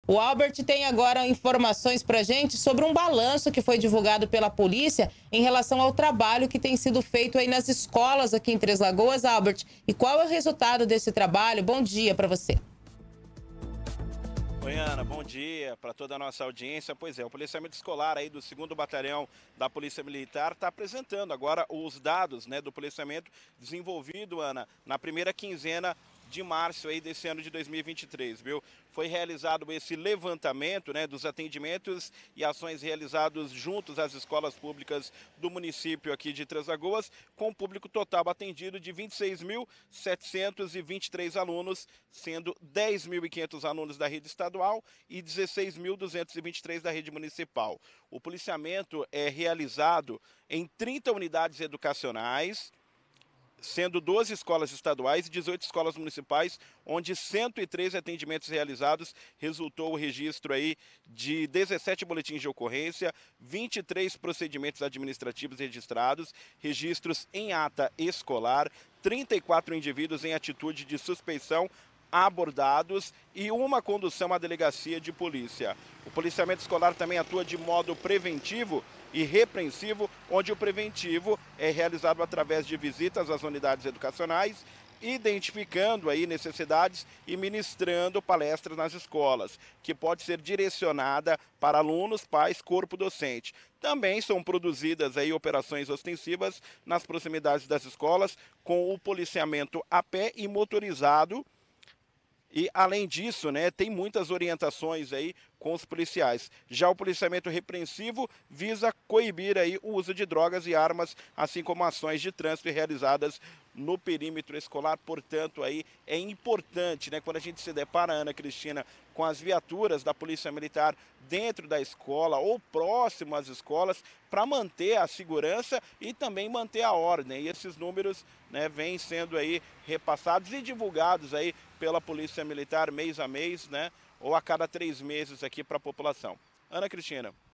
O Albert tem agora informações para gente sobre um balanço que foi divulgado pela polícia em relação ao trabalho que tem sido feito aí nas escolas aqui em Três Lagoas, Albert. E qual é o resultado desse trabalho? Bom dia para você. Oi, Ana, bom dia para toda a nossa audiência. Pois é, o policiamento escolar aí do 2º Batalhão da Polícia Militar está apresentando agora os dados, né, do policiamento desenvolvido, Ana, na primeira quinzena de março aí desse ano de 2023, viu? Foi realizado esse levantamento, né, dos atendimentos e ações realizados juntos às escolas públicas do município aqui de Três Lagoas, com o público total atendido de 26.723 alunos, sendo 10.500 alunos da rede estadual e 16.223 da rede municipal. O policiamento é realizado em 30 unidades educacionais, sendo 12 escolas estaduais e 18 escolas municipais, onde 113 atendimentos realizados, resultou o registro aí de 17 boletins de ocorrência, 23 procedimentos administrativos registrados, registros em ata escolar, 34 indivíduos em atitude de suspeição abordados e uma condução à delegacia de polícia. O policiamento escolar também atua de modo preventivo e repreensivo, onde o preventivo é realizado através de visitas às unidades educacionais, identificando aí necessidades e ministrando palestras nas escolas, que pode ser direcionada para alunos, pais, corpo docente. Também são produzidas aí operações ostensivas nas proximidades das escolas, com o policiamento a pé e motorizado. E, além disso, né, tem muitas orientações aí com os policiais. Já o policiamento repreensivo visa coibir aí o uso de drogas e armas, assim como ações de trânsito realizadas no perímetro escolar. Portanto, aí é importante, né, quando a gente se depara, Ana Cristina, com as viaturas da Polícia Militar dentro da escola ou próximo às escolas, para manter a segurança e também manter a ordem. E esses números, né, vêm sendo aí repassados e divulgados aí pela Polícia Militar mês a mês, né, ou a cada 3 meses aqui para a população. Ana Cristina.